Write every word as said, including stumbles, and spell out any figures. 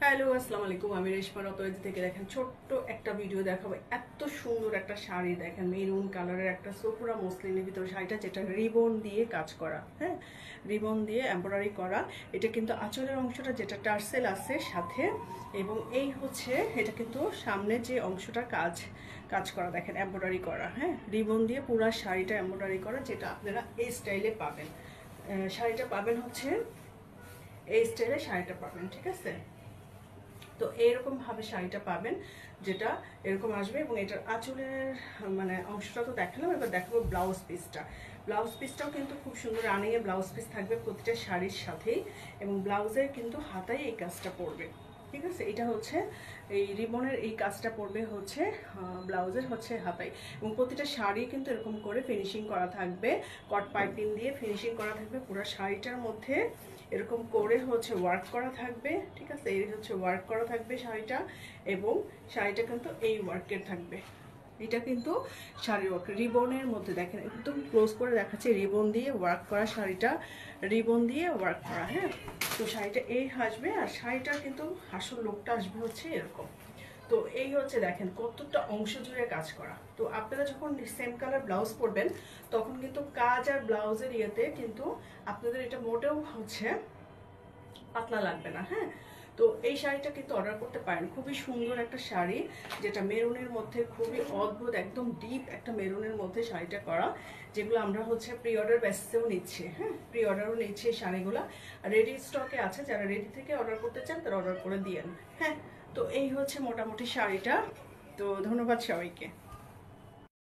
Hello আসসালামু আলাইকুম, আমি রেশমা রতোয়াজি থেকে দেখেন ছোট্ট একটা ভিডিও দেখাবো। এত সুন্দর একটা শাড়ি দেখেন, মেরুন কালারের একটা সোফুরা মসলিনের ভিতরে শাড়িটা, যেটা রিবন দিয়ে কাজ করা। হ্যাঁ, রিবন দিয়ে এমব্রয়ডারি করা। এটা কিন্তু আঁচলের অংশটা যেটা টার্সেল আছে সাথে, এবং এই হচ্ছে এটা কিন্তু সামনে যে অংশটা কাজ কাজ করা দেখেন, এমব্রয়ডারি করা। হ্যাঁ, রিবন দিয়ে পুরো শাড়িটা এমব্রয়ডারি করা, যেটা আপনারা এই স্টাইলে পাবেন। শাড়িটা পাবেন হচ্ছে এই স্টাইলে শাড়িটা পাবেন, ঠিক আছে? তো এরকম ভাবে শাড়িটা পাবেন, যেটা এরকম আসবে। এবং এটার আঁচলের মানে অংশটা তো দেখালাম, এবার দেখাবো ব্লাউজ পিসটা। ব্লাউজ পিসটাও কিন্তু খুব সুন্দর রানিংয়ে ব্লাউজ পিস থাকবে প্রতিটা শাড়ির সাথেই, এবং ব্লাউজের কিন্তু হাতায় এই কাজটা পড়বে, ঠিক আছে? এটা হচ্ছে এই রিবনের এই কাজটা পড়বে হচ্ছে ব্লাউজের হচ্ছে হাতায়, এবং প্রতিটা শাড়ি কিন্তু এরকম করে ফিনিশিং করা থাকবে, কট পাইপিং দিয়ে ফিনিশিং করা থাকবে পুরো শাড়িটার মধ্যে। এরকম করে হচ্ছে ওয়ার্ক করা থাকবে, ঠিক আছে? এই হচ্ছে ওয়ার্ক করা থাকবে শাড়িটা, এবং শাড়িটা কিন্তু এই ওয়ার্কের থাকবে। এটা কিন্তু শাড়ির ওয়ার্ক রিবনের মধ্যে দেখেন, একদম ক্লোজ করে দেখাচ্ছে, রিবন দিয়ে ওয়ার্ক করা শাড়িটা, রিবন দিয়ে ওয়ার্ক করা। হ্যাঁ, তো শাড়িটা এই আসবে, আর শাড়িটার কিন্তু আসল লোকটা আসবে হচ্ছে এরকম। তো এই হচ্ছে দেখেন কতটা অংশ জুড়ে কাজ করা। তো আপনারা যখন সেম কালার ব্লাউজ পরবেন, তখন কিন্তু কাজ আর ব্লাউজের ইয়েতে কিন্তু আপনাদের এটা মোটেও হচ্ছে পাতলা লাগবে না। হ্যাঁ, তো এই শাড়িটা কিন্তু অর্ডার করতে পারেন। খুবই সুন্দর একটা শাড়ি, যেটা মেরুনের মধ্যে খুবই অদ্ভুত, একদম ডিপ একটা মেরুনের মধ্যে শাড়িটা করা, যেগুলো আমরা হচ্ছে প্রি অর্ডার বেসেও নিচ্ছি। হ্যাঁ, প্রি অর্ডারও নিচ্ছি এই শাড়িগুলো, রেডি স্টকে আছে। যারা রেডি থেকে অর্ডার করতে চান তারা অর্ডার করে দিয়েন। হ্যাঁ, তো এই হচ্ছে মোটামুটি শাড়িটা। তো ধন্যবাদ সবাইকে।